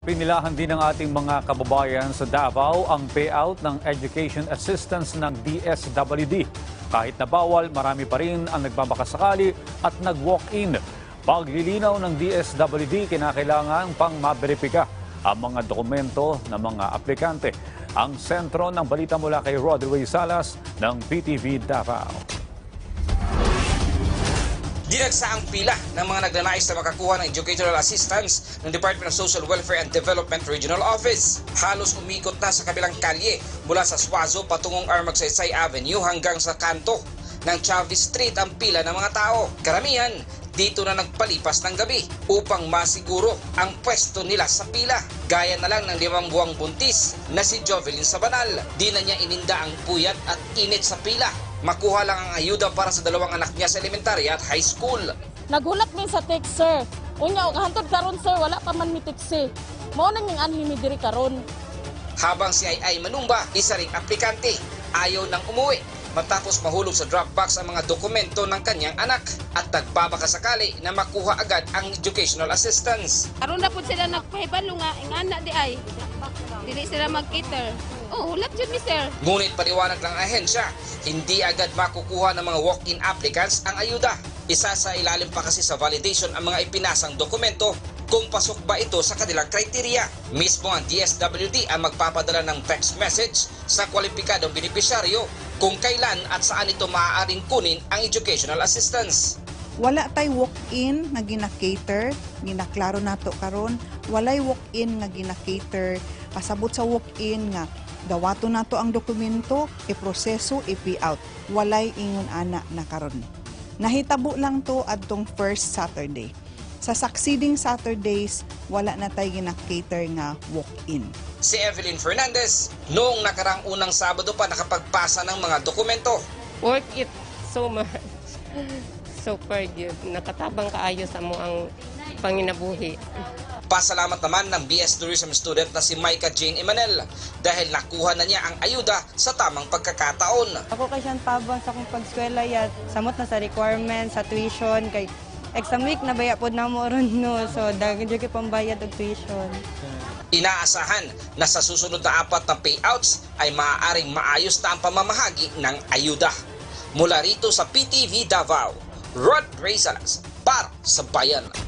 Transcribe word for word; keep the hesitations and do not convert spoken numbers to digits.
Pinilahan din ng ating mga kababayan sa Davao ang payout ng education assistance ng D S W D. Kahit na bawal, marami pa rin ang nagmamakasakali at nag-walk-in. Paglilinaw ng D S W D, kinakailangan pang maberipika ang mga dokumento ng mga aplikante. Ang sentro ng balita mula kay Rodway Salas ng P T V Davao. Dinagsa ang pila ng mga nagnanais na makakuha ng educational assistance ng Department of Social Welfare and Development Regional Office. Halos umikot na sa kabilang kalye mula sa Suazo patungong R. Magsaysay Avenue hanggang sa kanto ng Chavez Street ang pila ng mga tao. Karamihan dito na nagpalipas ng gabi upang masiguro ang pwesto nila sa pila. Gaya na lang ng limang buwang buntis na si Jovelyn Sabanal. Di na niya ininda ang puyat at init sa pila. Makuha lang ang ayuda para sa dalawang anak niya sa elementarya at high school. Nagulat min sa text, sir. Unya, hantod karon sir, wala pa man mi text. Mao na ning unlimited diri karon. Habang si Ay Ay Manumba, isa ring aplikante, ayaw nang umuwi matapos mahulog sa Dropbox ang mga dokumento ng kanyang anak at nagbabakasakali na makuha agad ang educational assistance. Aron na po sila nagpahibalo nga, ang anak di ay. Dili sila mag-cater. Oh, hulat yun ni sir. Ngunit paliwanag ng ahensya, hindi agad makukuha ng mga walk-in applicants ang ayuda. Isa sa ilalim pa kasi sa validation ang mga ipinasang dokumento kung pasok ba ito sa kanilang kriteria. Mismo ang D S W D ang magpapadala ng text message sa kwalipikadong benepisyaryo kung kailan at saan ito maaaring kunin ang educational assistance. Wala tay walk-in nga gina-cater, ginaklaro nato karon. Walay walk-in nga gina-cater, kasabot sa walk-in nga dawato nato ang dokumento, iproseso, i-payout. Walay ingon ana na karon. Nahitabo lang to adtong first Saturday. Sa succeeding Saturdays, wala na tayo gina-cater nga walk-in. Si Evelyn Fernandez, noong nakarang unang Sabado pa nakapagpasa ng mga dokumento. Work it so much. Super good. Nakatabang kaayo sa mo ang panginabuhi. Pasalamat naman ng B S Tourism student na si Micah Jane Emanel dahil nakuha na niya ang ayuda sa tamang pagkakataon. Ako kay siyang tabang sa akong pagskwela ya, samot na sa requirements, sa tuition, kay exam week na baya pod na mo ron no. So daghan jud kay pambayad og tuition. Inaasahan na sa susunod na apat na payouts ay maaaring maayos na ang pamamahagi ng ayuda. Mula rito sa P T V Davao, Rod Reyes para sa Bayan.